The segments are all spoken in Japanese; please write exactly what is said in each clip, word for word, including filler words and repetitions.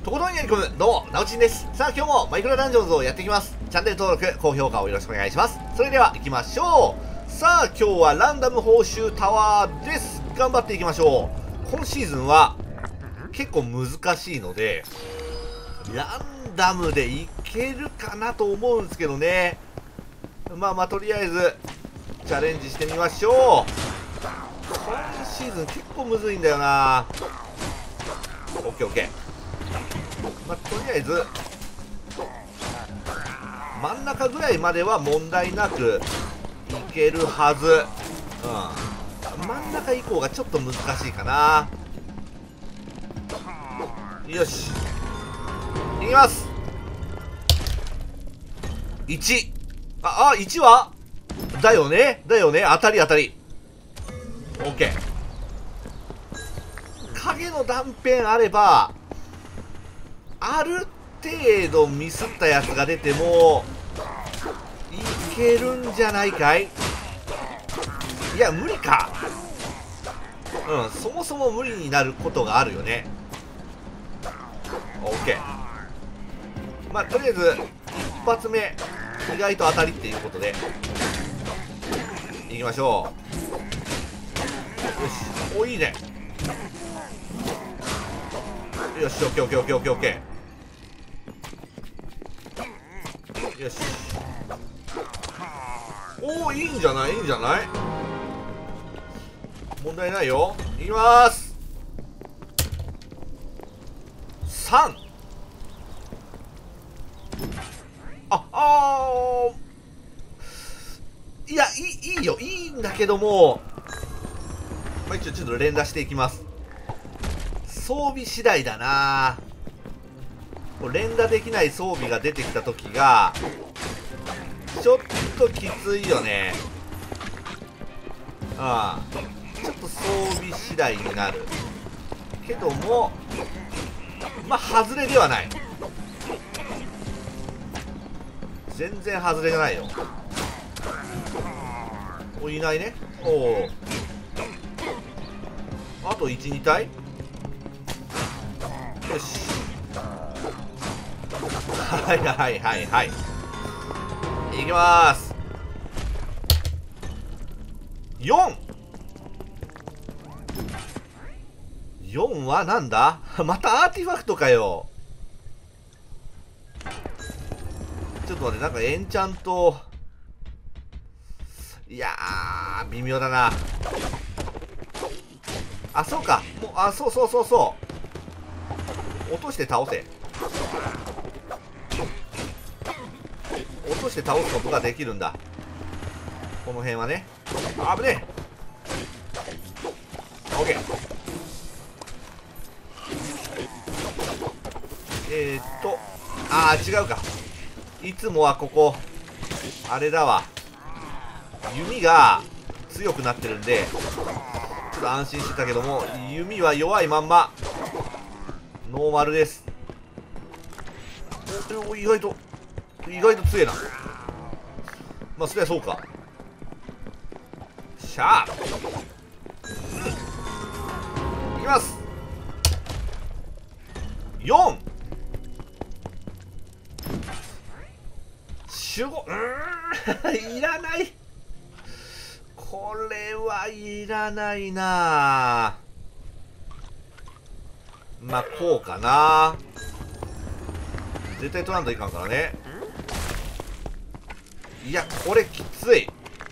とことんやり込む、どうも、なおちんです。さあ、今日もマイクロダンジョンズをやっていきます。チャンネル登録、高評価をよろしくお願いします。それでは、行きましょう。さあ、今日はランダム報酬タワーです。頑張っていきましょう。今シーズンは、結構難しいので、ランダムでいけるかなと思うんですけどね。まあまあ、とりあえず、チャレンジしてみましょう。今シーズン結構むずいんだよな。オッケーオッケー。まあ、とりあえず真ん中ぐらいまでは問題なくいけるはず。うん、真ん中以降がちょっと難しいかな。よし、いきます。いち。ああ、いちはだよねだよね。当たり当たり。オッケー。影の断片あれば、ある程度ミスったやつが出てもいけるんじゃないかい。いや、無理か。うん、そもそも無理になることがあるよね。オッケー。まあ、とりあえず一発目意外と当たりっていうことでいきましょう。よし、お、いいね。よし、オッケーオッケーオッケーオッケーオッケー。よし、おお、いいんじゃないいいんじゃない。問題ないよ。いきまーす。さん。ああー、いや、いい、いいよ、いいんだけども、まあ、一応ちょっと連打していきます。装備次第だな。連打できない装備が出てきた時がちょっときついよね。ああ、ちょっと装備次第になるけども、まあ外れではない。全然外れじゃないよ。お、いないね。おお、あといち、に体。よし、はいはいはいはい、いきまーす。よん。よんはなんだまたアーティファクトかよ。ちょっと待って、なんかエンチャント、いやー微妙だな。あ、そうか、もう、あ、そうそうそうそう、落として倒せ。落として倒すことができるんだ。この辺はね。あぶねえ。オッケー。えー、っとあー、違うか。いつもはここあれだわ、弓が強くなってるんでちょっと安心してたけども、弓は弱いまんまノーマルです。お、意外と意外と強えな。まあそりゃそうか。しゃあ、いきます。よん。守護、うーんいらない。これはいらないな。まあこうかな。絶対取らんといかんからね。いや、これきつい。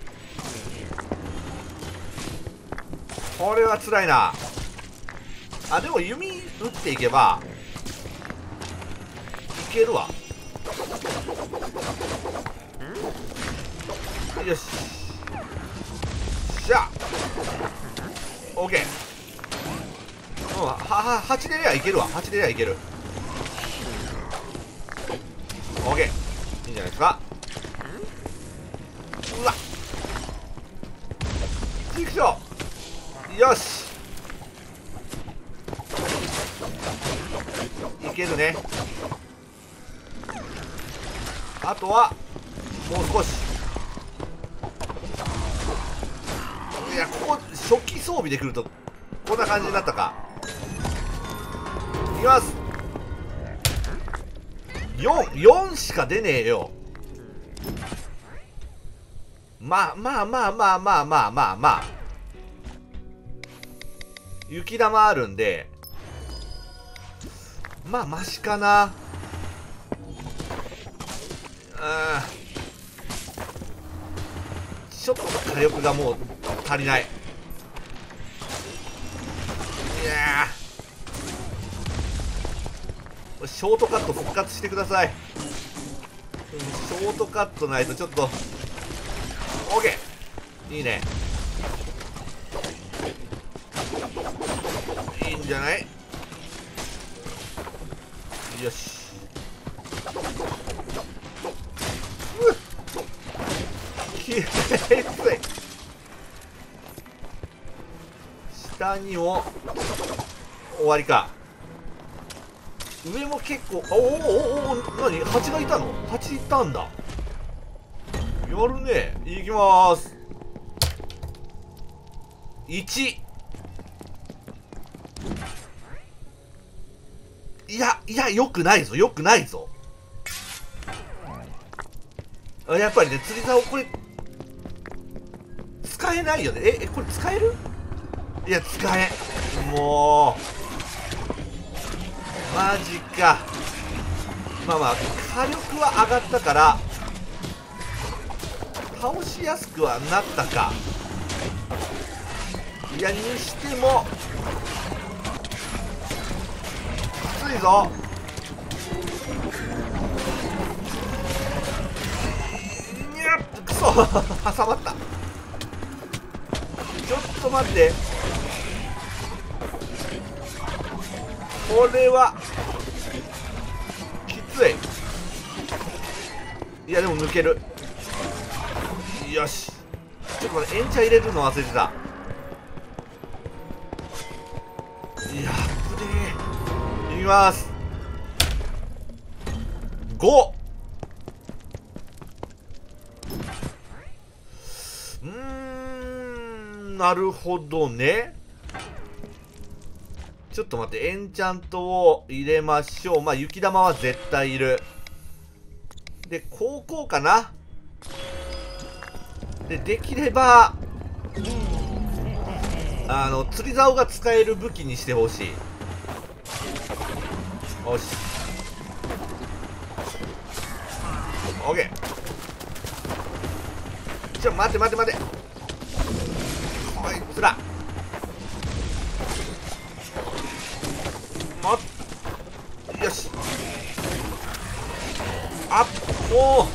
これは辛いな。あ、でも弓打っていけばいけるわ。よし、しゃあ、オッケー。うん、はははちでりゃいけるわ。はちでりゃいける。オッケー、いいんじゃないですか。うわっ、いくよ。よし、いけるね。あとはもう少し。いや、ここ初期装備でくるとこんな感じになったか。いきます。 よん、よんしか出ねえよ。まあまあまあまあまあまあまあまあ。雪玉あるんで、まあマシかな。うん。ちょっと火力がもう足りない。いやー、ショートカット復活してください。ショートカットないとちょっと。 OK、 いいね。いいんじゃない。よし。きつい。下にも終わりか。上も結構、おおおお、何、蜂がいたの。蜂いたんだ。やるね。いきまーす。いち。いやいや、よくないぞ、よくないぞ。やっぱりね、釣り竿、これ使えないよね。ええ、これ使える。いや、使えん。もうマジか。まあまあ火力は上がったから倒しやすくはなったか。いや、にしてもきついぞ。にゃっ、くそ挟まった。ちょっと待って、これはきつい。いやでも抜ける。よし、ちょっと待って、エンチャ入れるの忘れてた。いや、ぶねえ。いきます。ご。うーん、なるほどね。ちょっと待って、エンチャントを入れましょう。まあ雪玉は絶対いる。で、高校かな。で、できればあの釣り竿が使える武器にしてほしい。よし、オッケー。ちょ、待って待って待って、こいつら。もっ、よし、あっ、も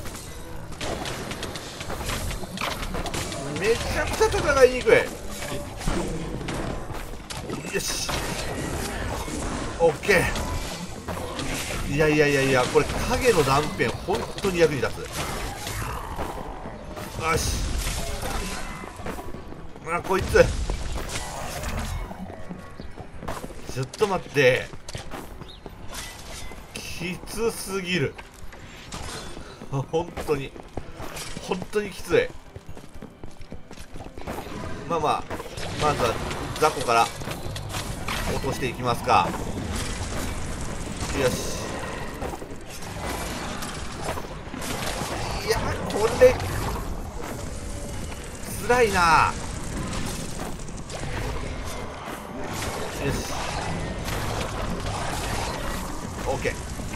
うめちゃくちゃ戦いにくい。よし、オッケー。いやいやいやいや、これ影の断片本当に役に立つ。よし、あ、こいつちょっと待って、きつすぎる。本当に本当にきつい。まあまあ、まずは雑魚から落としていきますか。よし、いや、これつらいな。よし、オッケ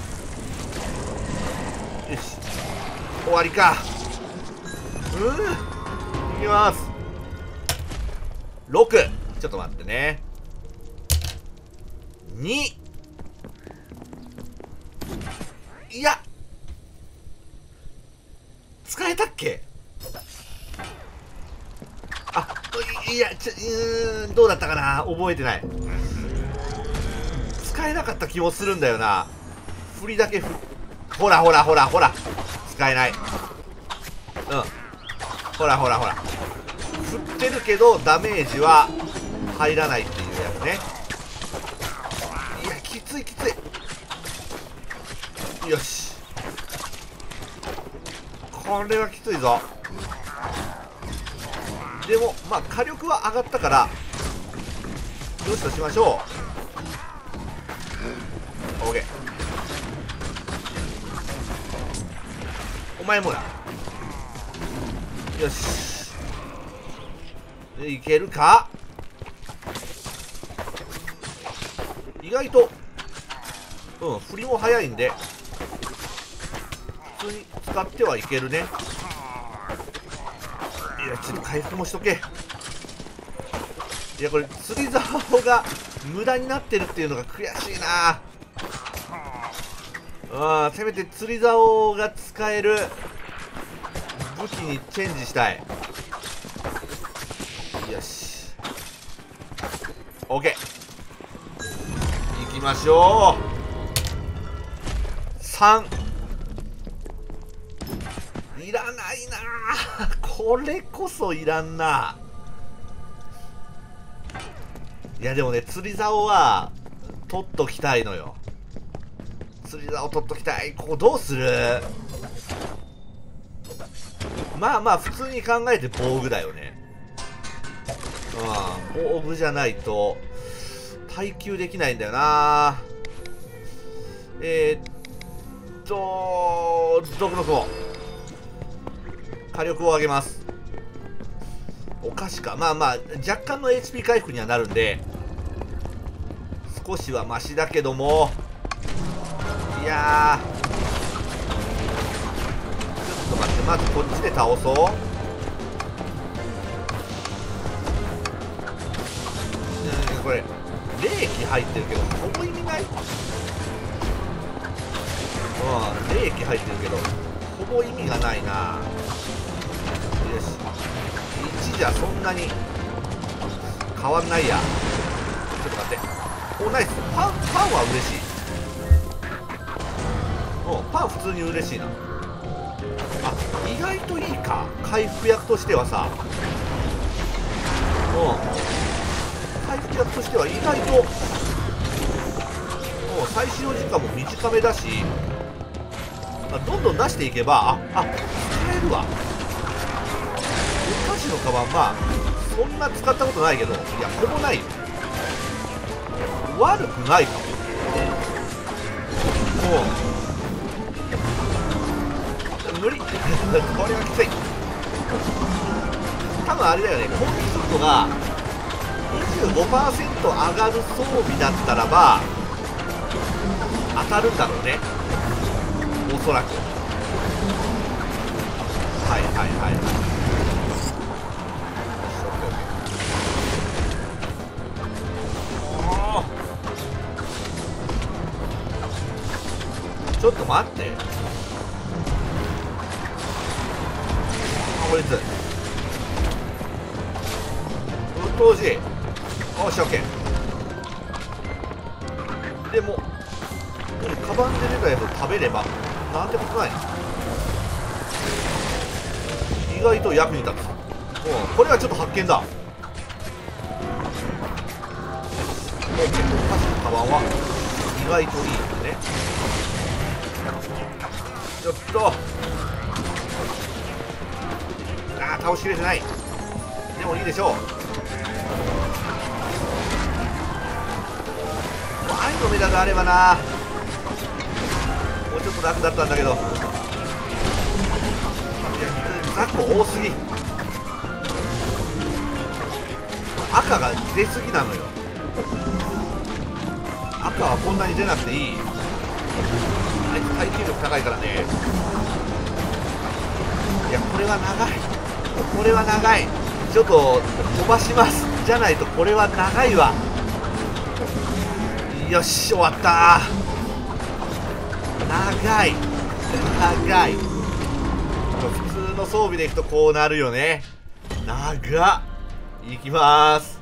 ー。よし、終わりか。うん、いきます。ろく。ちょっと待ってね。に。いや、使えたっけ。あ、いや、ちょ、うーん、どうだったかな、覚えてない。使えなかった気もするんだよな。振りだけふ、ほらほらほらほら、使えない。うん、ほらほらほら、振ってるけどダメージは入らないっていうやつね。いや、きついきつい。よし、これはきついぞ。でもまあ火力は上がったからよしとしましょう。 OK。 お前もや。よし、いけるか。意外とうん振りも早いんで普通に使ってはいけるね。いや、ちょっと回復もしとけ。いや、これ釣り竿が無駄になってるっていうのが悔しいな。あー、せめて釣り竿が使える武器にチェンジしたい。よし、 OK、 行きましょう。さんいらないな。これこそいらんな。いやでもね、釣り竿は取っときたいのよ。釣り竿取っときたい。ここどうする。まあまあ普通に考えて防具だよね。うん、防具じゃないと耐久できないんだよな。えー、っと毒の子火力を上げます。お菓子か。まあまあ若干の エイチピー 回復にはなるんで少しはマシだけども、いやー、ちょっと待って、まずこっちで倒そう。うん、これ冷気入ってるけどほぼ意味ない。うん、冷気入ってるけどほぼ意味がないな。よし、いちじゃそんなに変わんないや。ちょっと待って、おナイス。パン、パンは嬉しい。おパン普通に嬉しいな。あ、意外といいか、回復薬としてはさ。うん、回復薬としては意外ともう再使用時間も短めだし、あ、どんどん出していけば、ああ使えるわ。お菓子のカバン、まあそんな使ったことないけど、いやほぼないよ。悪くないかも。もう無理これはきつい。多分あれだよね、攻撃速度が にじゅうごパーセント 上がる装備だったらば当たるんだろうね、おそらく。はいはいはい。ちょっと待って、こいつうっとうしい。よし OK。 でもカバンで出たやつを食べればなんてことない。意外と役に立つ。うん、これはちょっと発見だ。お菓子のカバンは意外といいよね。ちょっと、あー、倒しきれてない。でもいいでしょう。愛のメダルあればな、もうちょっと楽だったんだけど。いや、雑魚多すぎ。赤が出すぎなのよ。赤はこんなに出なくていい。あいつ耐久力高いからね。いや、これは長い、これは長い。ちょっと飛ばします。じゃないとこれは長いわ。よし、終わった。長い長い。普通の装備でいくとこうなるよね。長っ。いきまーす。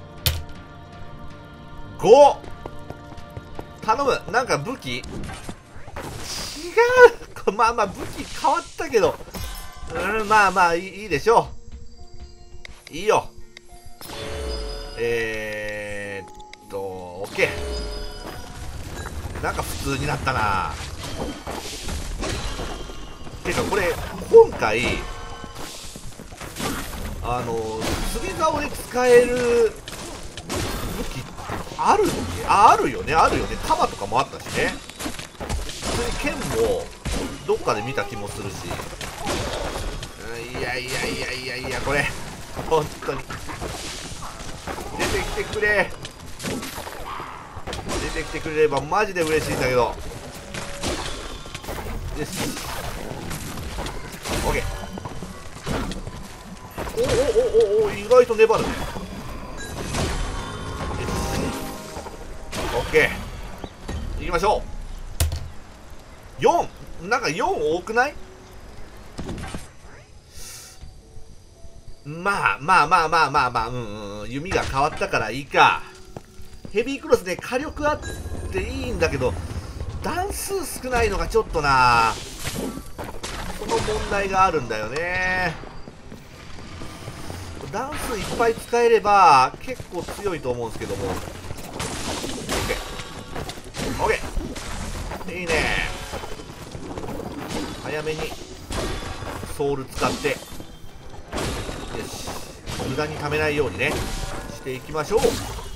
ご頼む。なんか武器違う。まあまあ武器変わったけど、うん、まあまあいい、いいでしょう。いいよ。えー、っと OK。 なんか普通になったな。てかこれ今回あの釣り竿で使える武器あるの？あ、あるよね、あるよね。鎌とかもあったしね。普通に剣もどっかで見た気もするし、 いやいやいやいやいや、これ本当に出てきてくれ、出てきてくれればマジで嬉しいんだけど。よし OK。 おおおおお、意外と粘るね。よし OK、 いきましょう。よん、なんかよん多くない？まあまあまあまあまあまあ、うんうん、弓が変わったからいいか。ヘビークロスね、火力あっていいんだけど、段数少ないのがちょっとな、その問題があるんだよね。段数いっぱい使えれば結構強いと思うんですけども。 OK OK、 いいね。早めにソウル使って、よし、無駄に貯めないようにねしていきましょう。 OK。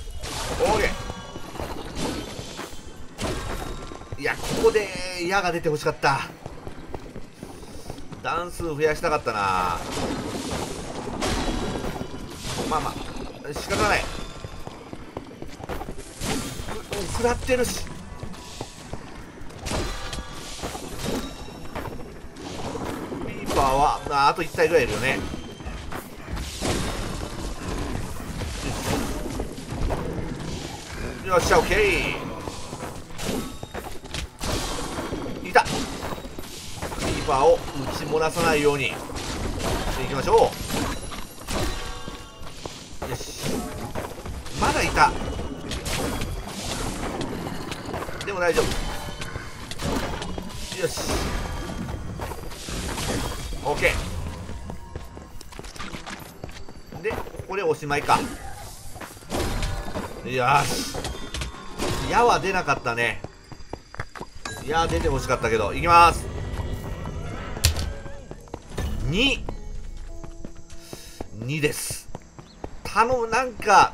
いや、ここで矢が出てほしかった。段数増やしたかったな。まあまあ仕方ない。食らってるし。リーパーはああといち体ぐらいいるよね。よっしゃ、オッケー。いた。リーパーを打ち漏らさないようにしていきましょう。よし、まだいた。でも大丈夫。よし、オッケー。でここでおしまいか。よし、矢は出なかったね。矢出てほしかったけど、いきます。に にです。頼む、なんか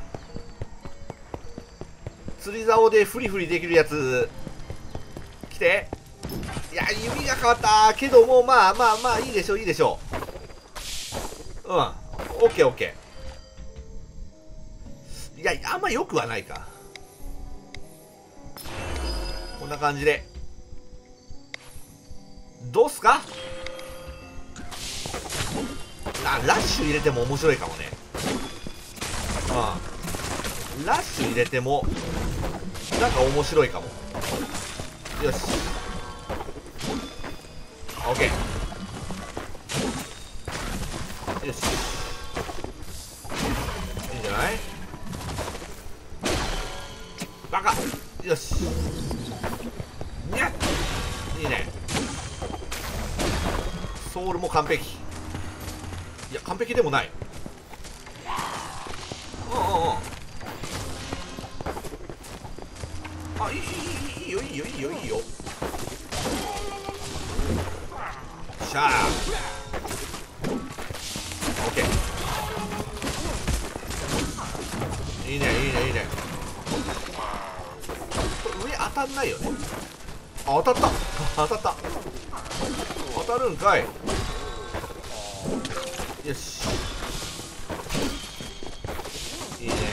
釣り竿でフリフリできるやつ来て。いや、弓が変わったけども、まあまあまあいいでしょう、いいでしょう。うん、オッケーオッケー。いや、あんま良くはないか。こんな感じでどうすか。あ、ラッシュ入れても面白いかもね。うん、ラッシュ入れてもなんか面白いかも。よし、オッケー。よし、いいんじゃない。バカ。よし、にゃっ、いいね。ソウルも完璧。いや、完璧でもない。うんうんうん、あ、いいいいいいよいいよいいよいいよ。しゃあ、オッケー。いいねいいねいいね。これ上当たんないよね。あ、当たった当たった、当たるんかい。よし、いいね。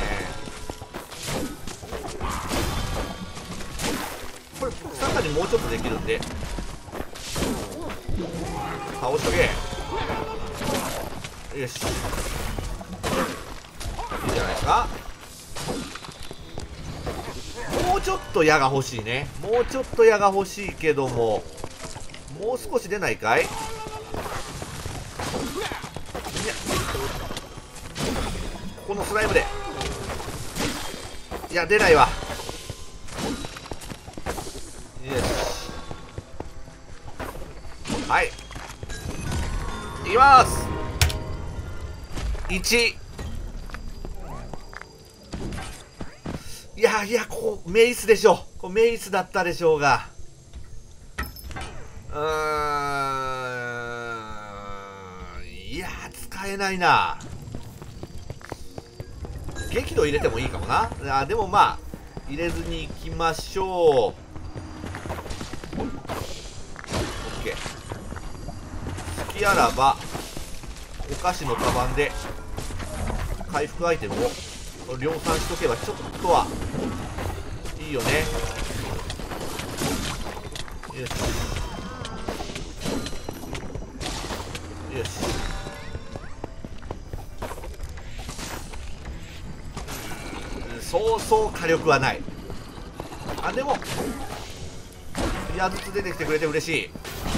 これ中にもうちょっとできるんで倒しとけ。よし、いいじゃないですか。もうちょっと矢が欲しいね。もうちょっと矢が欲しいけども、もう少し出ないかい。このスライムで、いや出ないわ。よし、はい、いきます。いち。いやいや、こうメイスでしょ。こうメイスだったでしょうが、うーん、いや使えないな。激怒入れてもいいかもな。あ、でもまあ入れずにいきましょう。オッケー。スキ隙あらばお菓子のカバンで回復アイテムを量産しとけばちょっとはいいよね。よしよし、そうそう火力はない。あ、でも矢ずつ出てきてくれて嬉し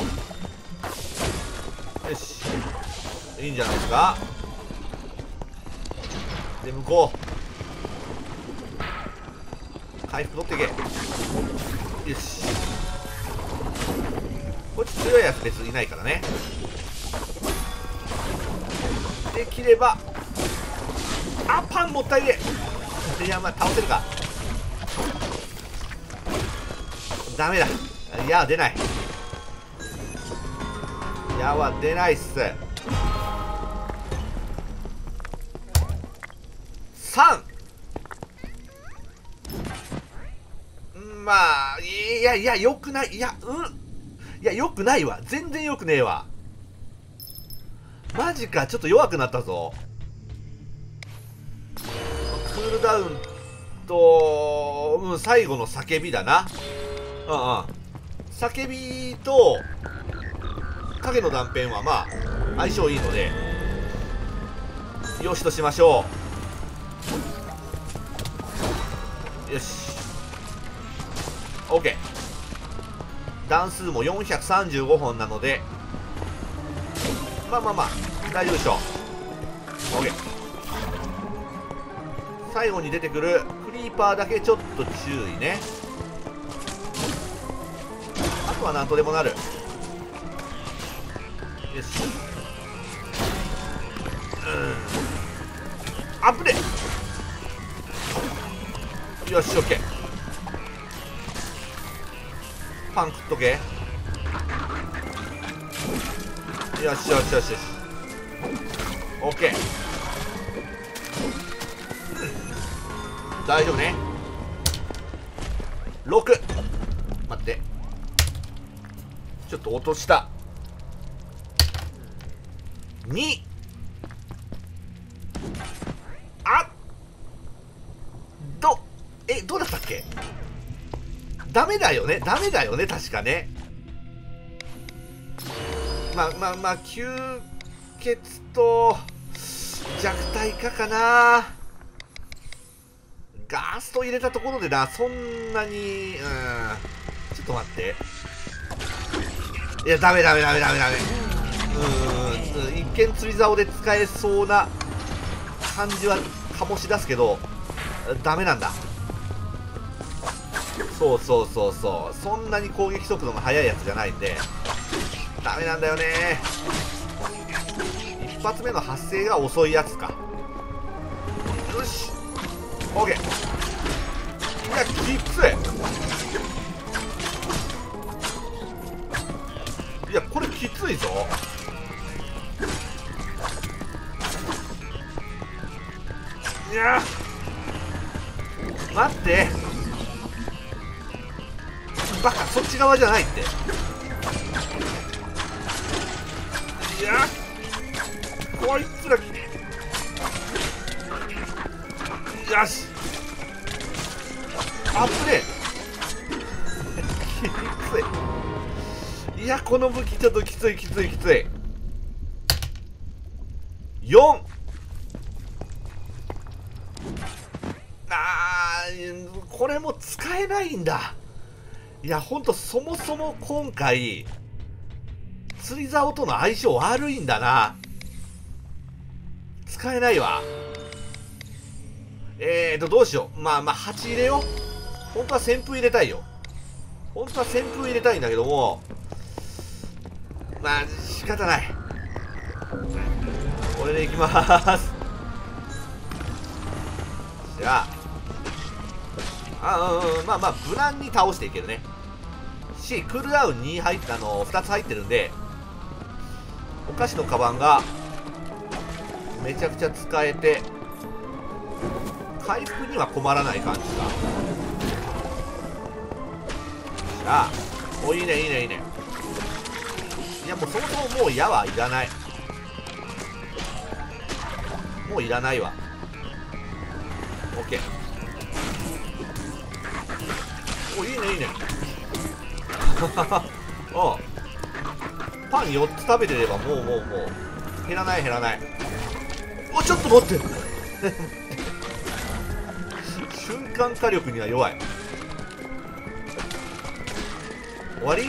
い。よし、いいんじゃないですか。で向こう回復取っていけ。よし、こっち強いやつ別にいないからね。できれば、あ、パンもったいねえ。いや、まあ倒せるか。ダメだ、矢は出ない。矢は出ないっす。さん、まあいやいやよくない。いやうんいやよくないわ。全然よくねえわ。マジか、ちょっと弱くなったぞ。クールダウンと、うん、最後の叫びだな。うんうん、叫びと影の断片はまあ相性いいのでよしとしましょう。よし OK、 段数もよんひゃくさんじゅうごほんなのでまあまあまあ大丈夫でしょう。 OK、 最後に出てくるクリーパーだけちょっと注意ね。あとはなんとでもなる。よし、うん、アップでよし OK、 パン食っとけ。よしよしよしよし OK、 大丈夫ね。ろく、待って、ちょっと落とした。に、あどえどうだったっけ。ダメだよね、ダメだよね確かね。まあまあまあ吸血と弱体化かな。ガースト入れたところでな、そんなに、うん、ちょっと待って、いやダメダメダメダメダメ、うん、一見釣り竿で使えそうな感じは醸し出すけどダメなんだ。そうそうそうそう、そんなに攻撃速度が速いやつじゃないんでダメなんだよね。一発目の発生が遅いやつか。よし OK、 いやきつい。いやこれきついぞ。いや待って、バカ、そっち側じゃないって。いやこいつら、よしアップできつい。いやこの武器ちょっときついきついきつい。よん、あーこれも使えないんだ。いやほんとそもそも今回釣り竿との相性悪いんだな。使えないわ。えーとどうしよう。まあまあはち入れよう。本当は旋風入れたいよ。本当は旋風入れたいんだけども、まあ仕方ない。これでいきまーす。じゃああうんまあまあ無難に倒していけるねし、クールダウンに入ったのふたつ入ってるんでお菓子のカバンがめちゃくちゃ使えて回復には困らない感じか。じゃあおいいねいいねいいね。 いやもうそもそももう矢はいらない。もういらないわ。オッケー。お、いいねいいね。うん、パンよっつ食べてればもうもうもう減らない減らない。お、ちょっと待って瞬間火力には弱い。終わり。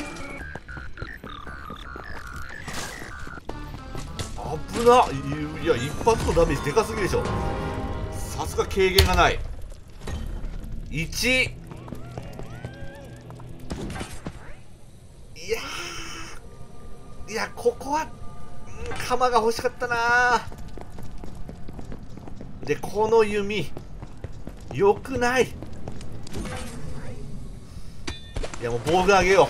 危な。いや、一発のダメージでかすぎでしょ。さすが軽減がない。いち。いやー、いや、ここは鎌が欲しかったな。で、この弓よくない。いや、もう防具あげよ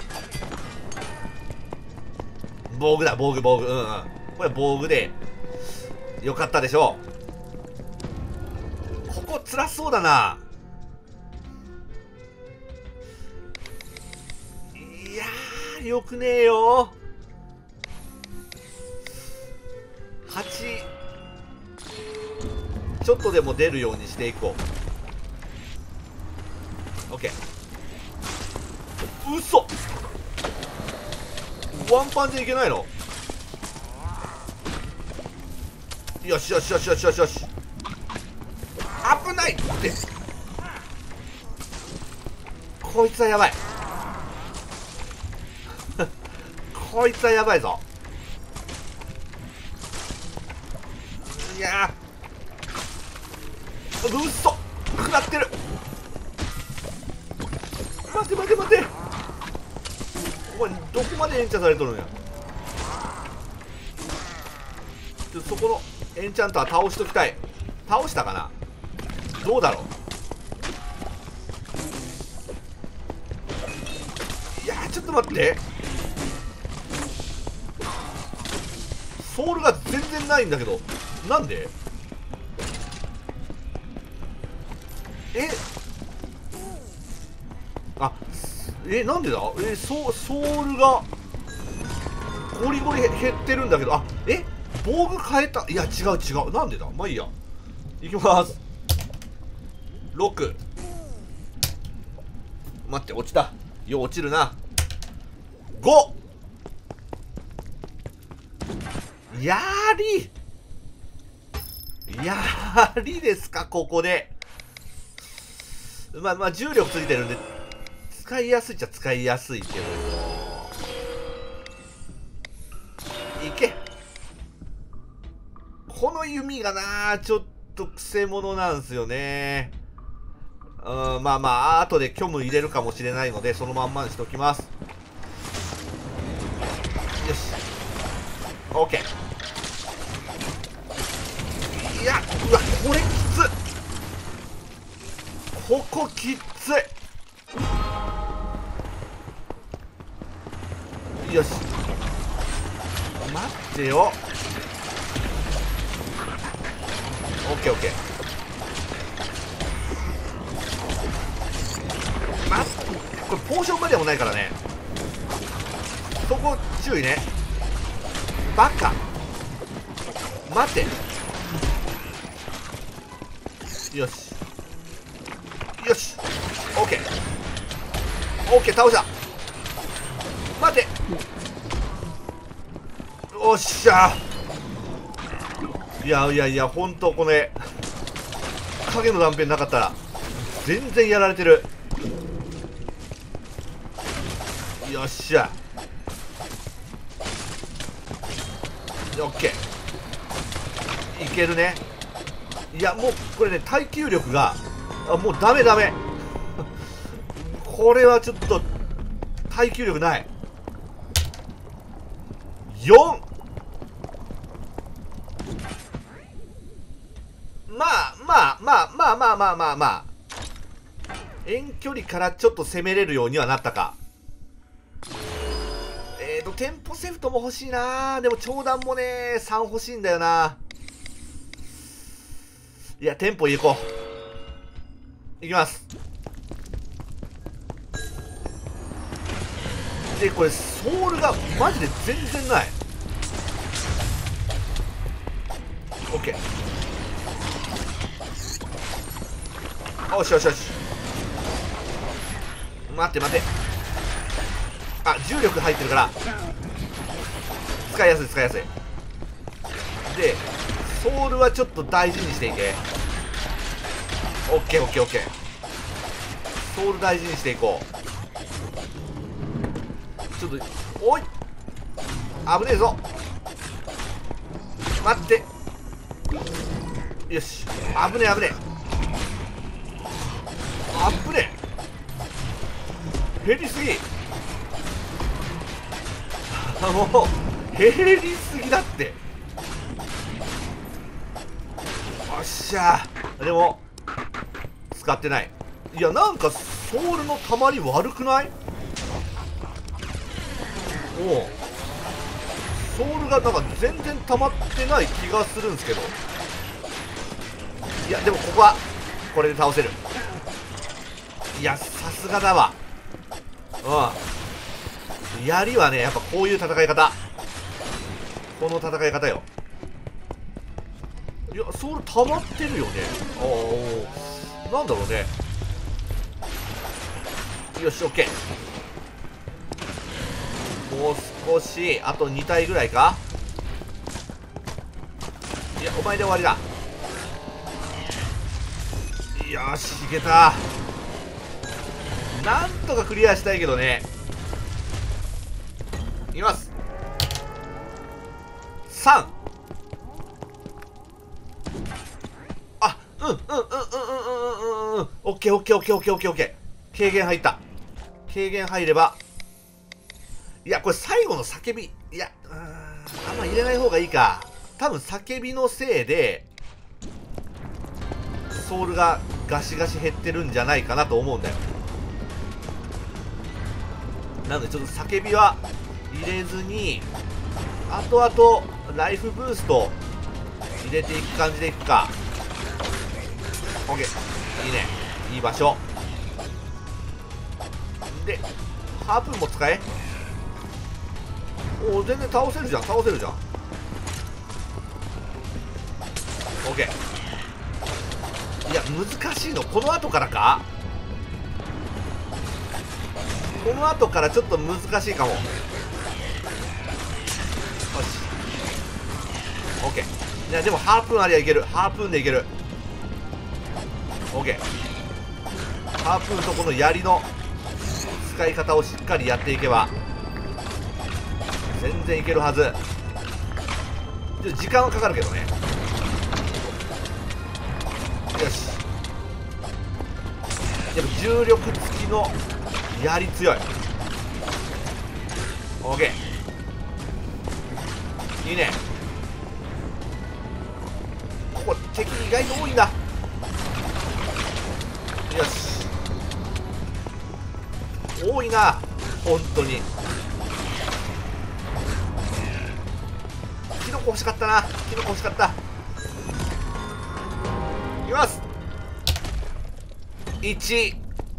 う。防具だ、防具防具。うんうん、これ防具でよかったでしょう。ここ辛そうだな。いやー、よくねえよ。はち、ちょっとでも出るようにしていこう。 OK。 うそ、ワンパンじゃいけないの。よしよしよしよしよしよし。危ないって。こいつはやばいこいつはやばいぞ。いやー、うっそ、食らってる。待て待て待て、お前どこまでエンチャンされとるんや。ちょっとそこのエンチャントは倒しときたい。倒したかな、どうだろう。いやー、ちょっと待って、ソウルが全然ないんだけど、なんで。えあえなんでだ。えソソウルがゴリゴリ減ってるんだけど。あえ防具変えた。いや違う違う、なんでだ。まあいいや、いきます。ろく。待って、落ちた。よう落ちるな。ご。やりやりですか、ここで。まあまあ重力ついてるんで使いやすいっちゃ使いやすいけど、いけ。この弓がなちょっとくせ者なんすよね。うん、まあまあ後で虚無入れるかもしれないのでそのまんまにしときます。よし OK。 いや、うわこれきつっ。ここきつい。よし待ってよ。オッケーオッケー。待って、これポーションまでもないからね。そこ注意ね。バカ待て。よしよし OK OK 倒した。待て。おっしゃ。いやいやいや、ほんとこれ影の断片なかったら全然やられてる。よっしゃ。オッケーいけるね。いやもうこれね耐久力があもうダメダメこれはちょっと耐久力ない。よん。まあまあまあまあまあまあまあまあ遠距離からちょっと攻めれるようにはなったか。えーとテンポセフトも欲しいな。でも長弾もねさん欲しいんだよな。いやテンポいこう。いきます。 でこれソウルがマジで全然ない。オッケー。よしよしよし。待って待って。あ、重力入ってるから使いやすい使いやすい。でソウルはちょっと大事にしていけ。オッケーオッケーオッケー。ソウル大事にしていこう。ちょっとおい危ねえぞ。待って、よし。危ねえ危ねえ危ねえ。減りすぎもう減りすぎだって。よっしゃー。でも使ってない。いやなんかソウルのたまり悪くない？おうソウルがなんか全然溜まってない気がするんですけど。いやでもここはこれで倒せる。いやさすがだわ。うん、槍はねやっぱこういう戦い方、この戦い方よ。いやソウル溜まってるよね。ああなんだろうね。よしオッケー。もう少しあとに体ぐらいか。いやお前で終わりだ。よしいけた。なんとかクリアしたいけどね。いきます。さん。あうんうんうんうんうんうんうんうん。オッケーオッケーオッケーオッケーオッケーオッケー。軽減入った。軽減入れば。いやこれ最後の叫び、いやうーんあんま入れない方がいいか。多分叫びのせいでソウルがガシガシ減ってるんじゃないかなと思うんだよ。なのでちょっと叫びは入れずに、あとあとライフブースト入れていく感じでいくか。 OK いいね、いい場所でハープンも使え。おお全然倒せるじゃん倒せるじゃん。 OK。 いや難しいのこの後からか。この後からちょっと難しいかも。よし OK。 いやでもハープーンありゃいける。ハープーンでいける。 OK。 ハープーンとこの槍の使い方をしっかりやっていけば全然いけるはず。ちょっと時間はかかるけどね。よし。でも重力付きの槍強い。 OK いいね。ここ敵意外と多いんだ。よし多いな本当に。キノコ欲しかったな。キノコ欲しかった。いきます。いち。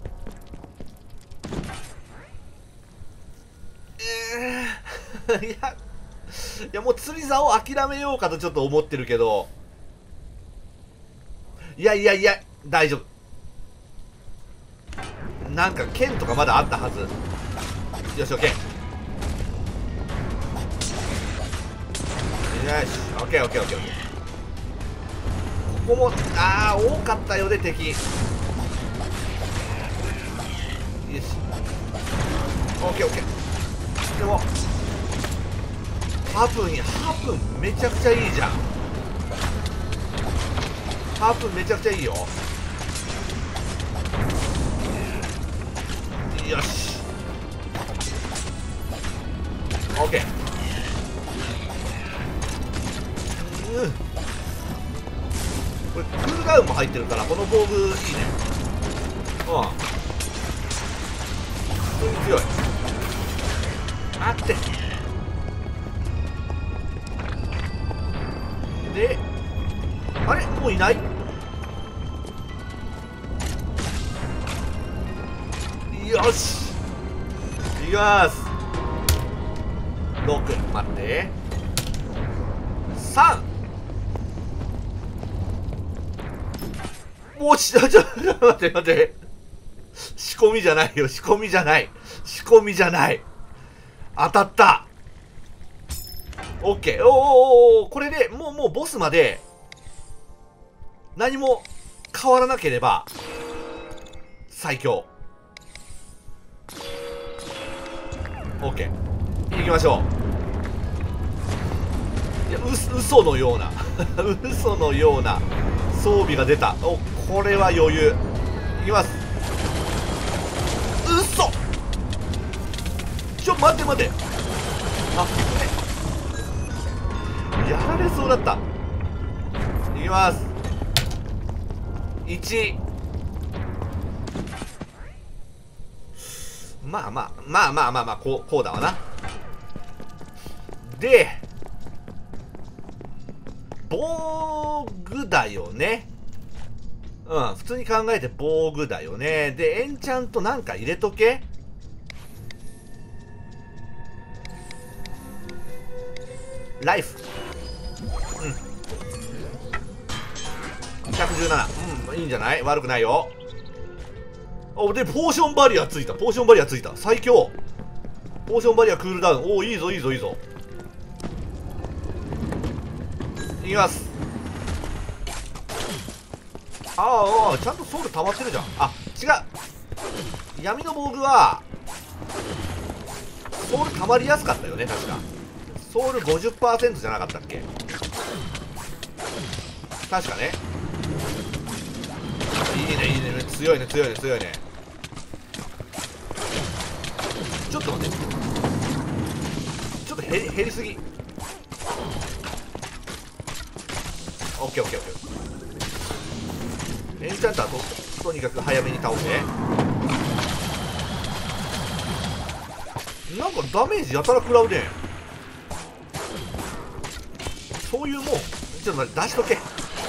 えー、いやいやもう釣り竿を諦めようかとちょっと思ってるけど、いやいやいや大丈夫。なんか剣とかまだあったはず。よし OK。 よし OKOKOK。 ここもああ多かったよね敵。よし OKOK。 でもハープンハープンめちゃくちゃいいじゃん。ハープンめちゃくちゃいいよ。よし OK。 うんこれクールダウンも入ってるからこの防具いいね。うん普通に強い。待ってであれもういない。よしいきます。 ろく、待って、さん、もうちょちょ待って待って、仕込みじゃないよ、仕込みじゃない、仕込みじゃない、当たった。オッケー。おーおーおー、これでもうもうボスまで何も変わらなければ最強。オッケー、行きましょう。いや、う嘘のような嘘のような装備が出た。お、これは余裕。いきます。嘘、ちょ待って待って、あ、やられそうだった。いきます。いち、まあまあまあまあまあまあ、こうこうだわな。で防具だよね。うん、普通に考えて防具だよね。でエンチャントなんか入れとけ。ライフ、うん、ひゃくじゅうなな、うん、いいんじゃない、悪くないよ。おでポーションバリアついた、ポーションバリアついた、最強。ポーションバリアクールダウン、おお、いいぞいいぞいいぞ。いきます。ああ、ちゃんとソウル溜まってるじゃん。あ、違う、闇の防具はソウル溜まりやすかったよね、確か。ソウル ごじゅっパーセント じゃなかったっけ、確かね。いいねいいね、強いね強いね強いね。ちょっと待って、ちょっと減り減りすぎ。オッケーオッケーオッケー。エンチャンターととにかく早めに倒して。なんかダメージやたら食らうね。そういうもん。ちょっと待って、出しとけ。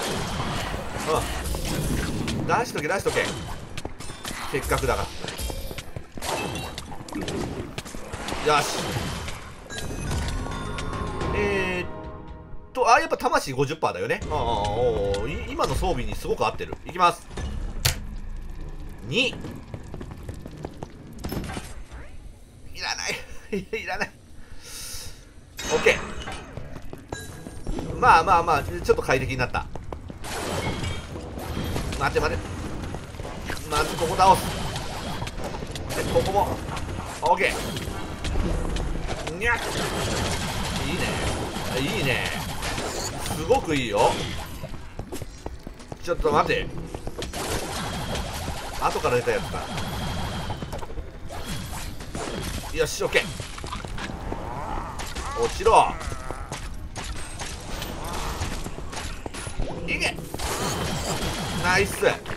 うん、出しとけ出しとけ、せっかくだから。よし、えー、っとあ、やっぱ魂 ごじゅっパーセント だよね。ああ、おー、今の装備にすごく合ってる。いきます。に、いらないいらない。 OK、まあまあまあ、ちょっと快適になった。待って待って、まずここ倒す。でここも OK、 にゃっ、いいねいいね、すごくいいよ。ちょっと待て、後から出たやつか。よし OK、 落ちろ、いけ、ナイス。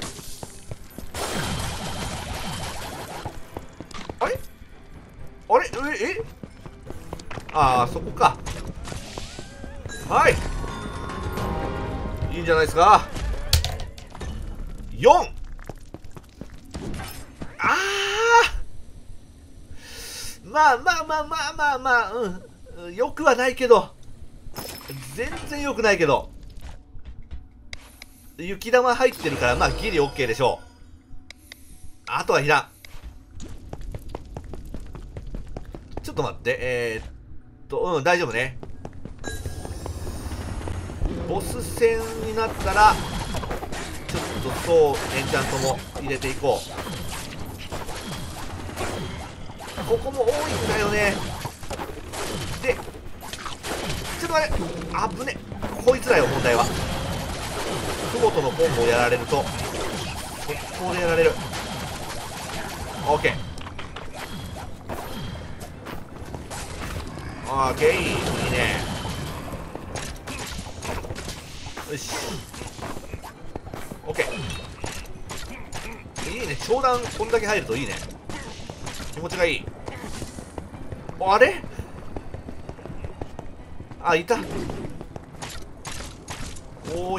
あれあれええ、ああ、そこか。はい、いいんじゃないですか。よん、ああ、まあまあまあまあまあまあ、うん、よくはないけど、全然よくないけど、雪玉入ってるから、まあギリ OK でしょう。あとはいらん。ちょっと待って、えー、っとうん、大丈夫ね。ボス戦になったらちょっとそうエンチャントも入れていこう。ここも多いんだよね。でちょっと待って、あぶね、こいつらよ問題は。雲とのコンボをやられると速攻でやられる。 OK、 OK、 いいね。よし OK、 いいね。長弾こんだけ入るといいね、気持ちがいい。あれ、あ、いた。おーい、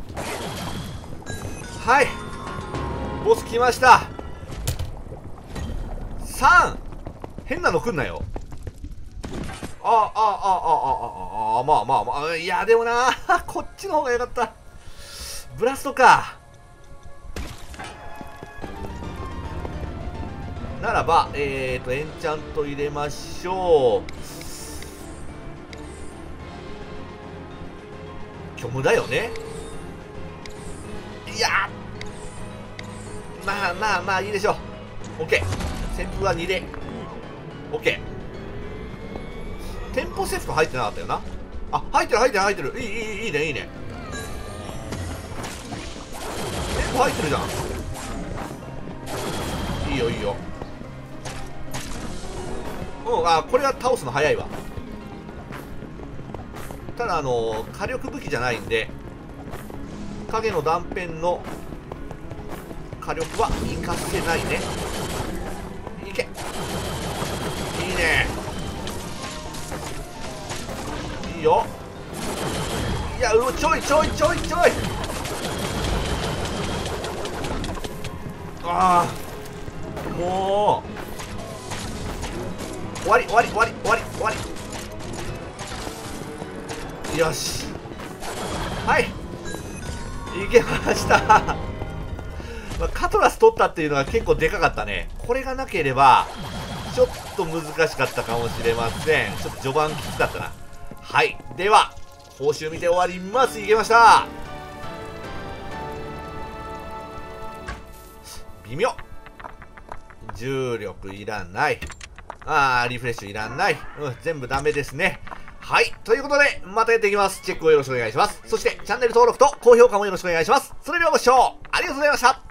はい、ボス来ました。さん、変なの来んなよ。 あああああああまあまあまあ、いやでもなこっちの方が良かった。ブラストか。ならばえーとエンチャント入れましょう。虚無だよね。いやまあまあまあいいでしょう。 OK。 旋風はにで OK。 テンポセフト入ってなかったよな。あ、入ってる入ってる入ってる。いいいいいいねいいね。テンポ入ってるじゃん。いいよいいよ。うん、あ、これは倒すの早いわ。ただあの火力武器じゃないんで影の断片の火力は活かせないね。いけ、いいね、いいよ。いや、うちょいちょいちょいちょい。ああもう終わり終わり終わり終わり終わり。よし、はい、いけましたまあ、カトラス取ったっていうのが結構でかかったね。これがなければちょっと難しかったかもしれません。ちょっと序盤きつかったな。はい、では報酬見て終わります。いけました。微妙。重力いらない。あーリフレッシュいらない。うん、全部ダメですね。はい。ということで、またやっていきます。チェックをよろしくお願いします。そして、チャンネル登録と高評価もよろしくお願いします。それではご視聴ありがとうございました。